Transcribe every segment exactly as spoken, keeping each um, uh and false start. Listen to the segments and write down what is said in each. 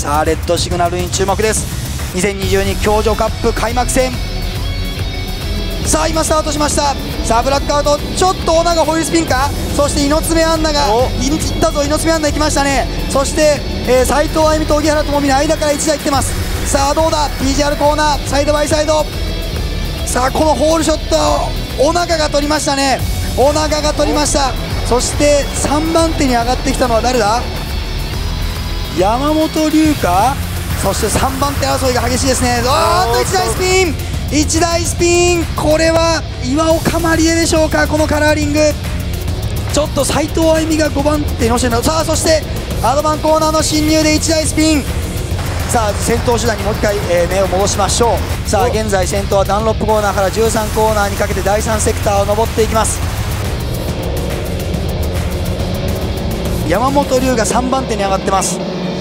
さあレッドシグナルに注目です。にせんにじゅうに教女カップ開幕戦、さあ今スタートしました。さあブラックアウト、ちょっとオナがホイールスピンか、そして猪爪アンナがいったぞ、猪爪アンナ行きましたね。そしてえー、斉藤あゆみと荻原智美の間からいちだい来てます。さあどうだ ティージーアール コーナーサイドバイサイド、さあこのホールショットオナガが取りましたね。オナガが取りました。そしてさんばん手に上がってきたのは誰だ、山本龍か。そしてさんばん手争いが激しいですね。あーっといちだいスピン、いちだいスピン、これは岩岡まりえでしょうか。このカラーリングちょっと斉藤あゆみがごばん手に乗せてる。さあそしてアドバンコーナーの侵入でいちだいスピン。さあ先頭集団にもう一回、えー、目を戻しましょう。さあ現在先頭はダンロップコーナーからじゅうさんコーナーにかけてだいさんセクターを上っていきます。山本龍がさんばん手に上がってます。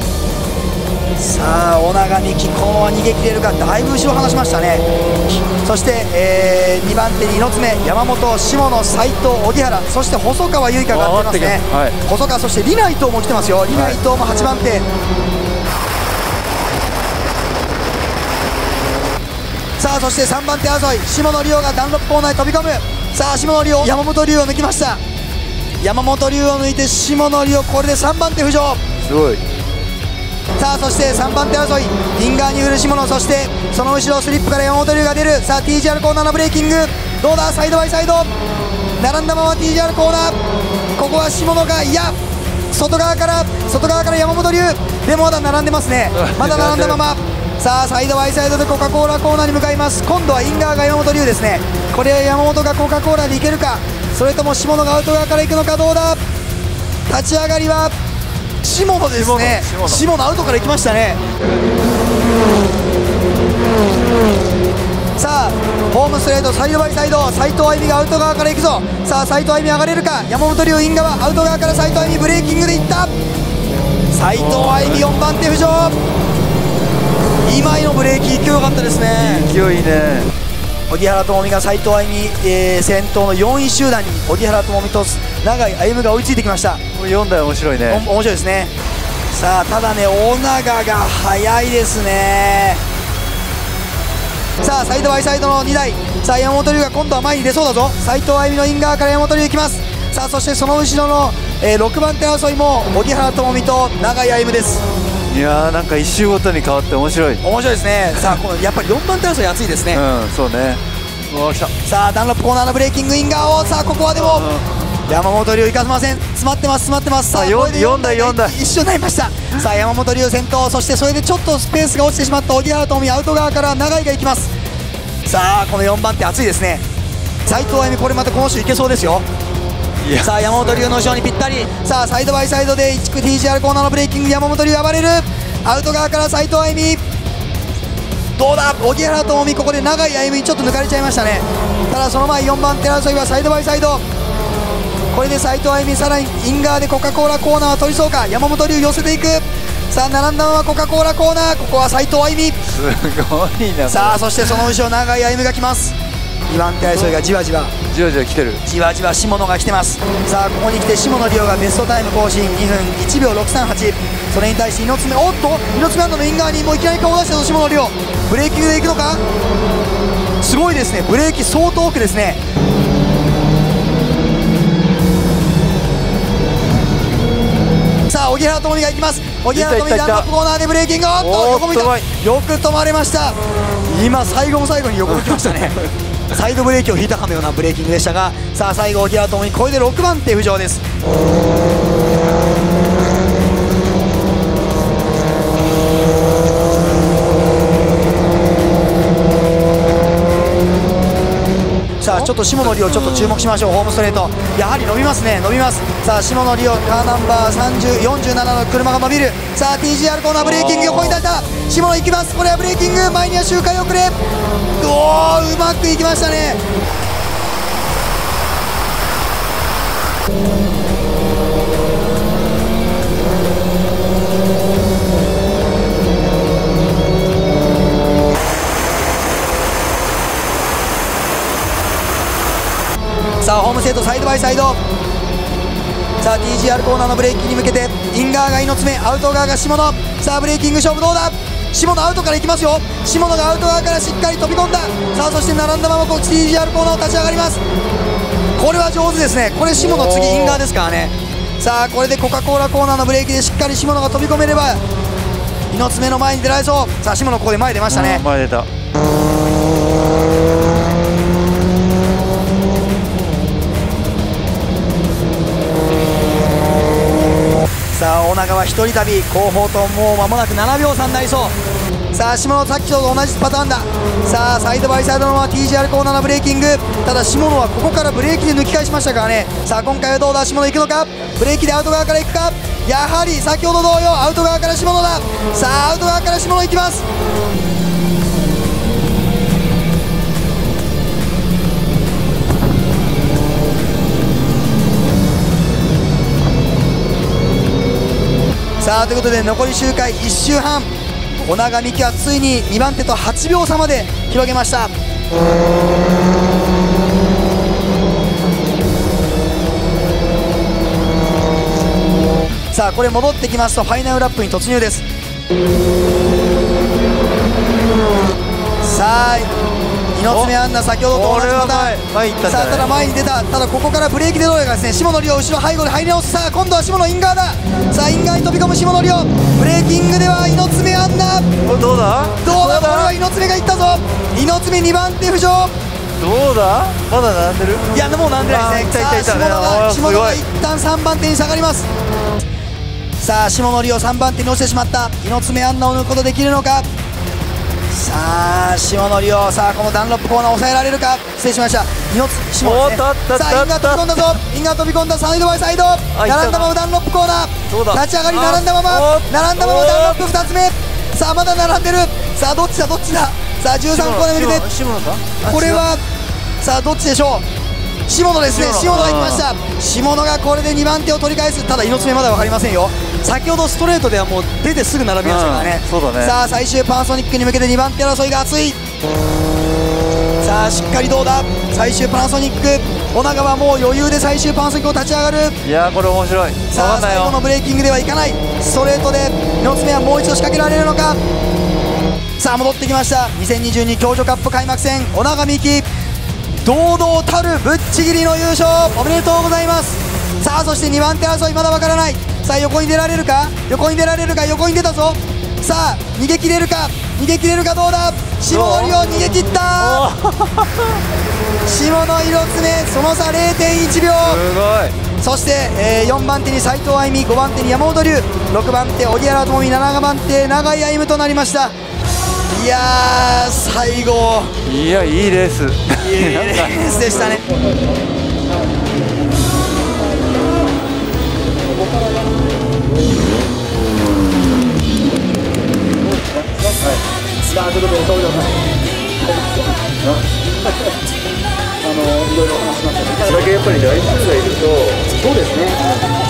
さあ小長美希、このまま逃げ切れるか。だいぶ後ろ離しましたね。そして、えー、にばん手に猪爪、山本、下野、斉藤、荻原、そして細川結花が上がってますね。はい、細川、そして里奈伊藤も来てますよ。里奈伊藤もはちばん手。さあそしてさんばん手争い、下野莉央がダンロップコーナーに飛び込む。さあ下野莉央、山本龍を抜きました。山本龍を抜いて下野莉央、これでさんばん手浮上。 すごい。 さあそしてさんばん手争い、フィンガーに振る下野、そしてその後ろスリップから山本龍が出る。さあ ティージーアール コーナーのブレーキング、どうだ、サイドバイサイド並んだまま ティージーアール コーナー、ここは下野が、いや外側から外側から山本龍、でもまだ並んでますね。まだ並んだままさあサイドバイサイドでコカ・コーラコーナーに向かいます。今度はイン側が山本龍ですね。これは山本がコカ・コーラでいけるか、それとも下野がアウト側から行くのか。どうだ、立ち上がりは下野ですね。下野アウトから行きましたね。さあホームストレートサイドバイサイド、斉藤あゆみがアウト側から行くぞ。さあ斉藤あゆみ上がれるか。山本龍イン側アウト側から斉藤あゆみブレーキングでいった。斉藤あゆみよんばん手浮上。今井のブレーキ勢いよかったですね。 勢いいいね。 荻原智美が斉藤あゆみ、えー、先頭のよんい集団に荻原智美と永井歩が追いついてきました。 よんだい面白いね。 面白いですね。さあただね、大長が速いですね。さあサイドバイサイドのにだい、さあ山本龍が今度は前に出そうだぞ。斉藤あゆみのイン側から山本龍行きます。さあそしてその後ろの、えー、ろくばん手争いも荻原智美と永井歩です。 いやーなんか一周ごとに変わって面白い。 面白いですね。さあこのやっぱりよんばん手争い熱いですね。 うんそうね。おー来た。さあダンロップコーナーのブレーキングイン側を、さあここはでも、うん、山本龍行かせません。詰まってます詰まってます。さあよんだいよんだい一緒になりました。さあ山本龍先頭、そしてそれでちょっとスペースが落ちてしまった荻原智美、アウト側から永井が行きます。さあこのよんばん手熱いですね。斉藤あゆみこれまたこの人いけそうですよ。さあ山本龍の後ろにぴったり。さあサイドバイサイドで ティージーアール コーナーのブレーキング、山本龍暴れる。アウト側から斉藤あゆみ、どうだ、荻原智美ここで永井あゆみにちょっと抜かれちゃいましたね。ただその前よんばん手争いはサイドバイサイド、これで斉藤あゆみさらにイン側でコカ・コーラコーナーを取りそうか。山本龍寄せていく。さあ並んだままコカ・コーラコーナー、ここは斉藤あゆみ。 すごいな。 さあそしてその後ろ永井あゆみが来ます。にばん手争いがじわじわじわじわ来てる。 じわじわ下野が来てます。さあここに来て下野莉央がベストタイム更新にふんいちびょうろくさんはち。それに対して猪爪、おっと猪爪アンドのイン側にもういきなり顔を出したぞ下野莉央。ブレーキングでいくのか。すごいですね、ブレーキ相当奥ですね。さあ荻原智美が行きます。荻原智美ダンロップコーナーでブレーキング、おっと横向いた。よく止まれました。今最後の最後に横向きましたね。サイドブレーキを引いたかのようなブレーキングでしたが、さあ最後荻原智美これでろくばん手浮上です。さあちょっと下野莉央ちょっと注目しましょう。ホームストレートやはり伸びますね、伸びます。さあ下野莉央カーナンバーさんじゅう、よんじゅうななの車が伸びる。さあ ティージーアール コーナーブレーキング横に立った下野行きます。これはブレーキング、前には周回遅れ。おーうまくいきましたね。さあホームセットサイドバイサイド、さあティージーアール コーナーのブレーキに向けてイン側が猪爪、アウト側が下野。さあブレーキング勝負どうだ。下野アウトからいきますよ。下野がアウト側からしっかり飛び込んだ。さあそして並んだままこう ティージーアール コーナーを立ち上がります。これは上手ですね。これ下野次イン側ですからね。さあこれでコカ・コーラコーナーのブレーキでしっかり下野が飛び込めれば猪爪の前に出られそう。さあ下野ここで前出ましたね。 前出た。 さあ小長は一人旅後方ともう間もなくななびょう差になりそう。さあ下野さっきと同じパターンだ。さあサイドバイサイドのまま ティージーアール コーナーのブレーキング。ただ下野はここからブレーキで抜き返しましたからね。さあ今回はどうだ。下野行くのか。ブレーキでアウト側から行くか。やはり先ほど同様アウト側から下野だ。さあアウト側から下野行きます。さあということで残り周回いっ周半、小長美希はついににばん手とはちびょう差まで広げました。さあこれ戻ってきますとファイナルラップに突入です。さあ猪爪杏奈先ほどと同じパターン。さあただ前に出た。ただここからブレーキでどうやらですね、下野亮後ろ背後で入り直す。さあ今度は下野イン側だ。さあイン側に飛び込む下野亮。ブレーキングでは猪爪杏奈。 これどうだどうだ。これは猪爪がいったぞ。猪爪にばん手浮上。 どうだ。まだ並んでる。 いやもう並んでないですね。さあ下野が下野が一旦さんばん手に下がります。さあ下野亮さんばん手に落ちてしまった。猪爪杏奈を抜くことできるのか。さあ下野亮。さあこのダンロップコーナー抑えられるか。失礼しました。猪下野ですね。さあイン側飛び込んだぞ。イン側飛び込んだ。サイドバイサイド並んだままダンロップコーナー。立ち上がり並んだまま並んだままダンロップふたつめ。さあまだ並んでる。さあどっちだどっちだ。さあじゅうさんコーナーに向けてこれはさあどっちでしょう。下野ですね。下野が行きました。下野がこれでにばん手を取り返す。ただ猪爪まだ分かりませんよ。先ほどストレートではもう出てすぐ並びましたからね。 そうだね。 さあ最終パナソニックに向けてにばん手争いが熱い。さあしっかりどうだ。最終パナソニック小長はもう余裕で最終パナソニックを立ち上がる。 いやーこれ面白い。 さあ最後のブレーキングではいかない。ストレートで猪爪はもう一度仕掛けられるのか。さあ戻ってきました。にせんにじゅうに共助カップ開幕戦小長美希堂々たるぶっちぎりの優勝おめでとうございます。さあそしてにばん手争いまだわからない。さあ横に出られるか。横に出られるか。横に出たぞ。さあ逃げ切れるか。逃げ切れるか。どうだ。下野亮逃げ切った下野猪爪その差 れいてんいちびょう。 すごい。 そして、えー、よんばん手に斉藤愛美、ごばん手に山本龍、ろくばん手荻原智美、ななばん手永井歩夢となりました。いやー最後いやいいレース。 いいレースでしたね。さあということで東條さん、あのいろいろ話しましたね。 それだけやっぱり台数がいると、 そうですね。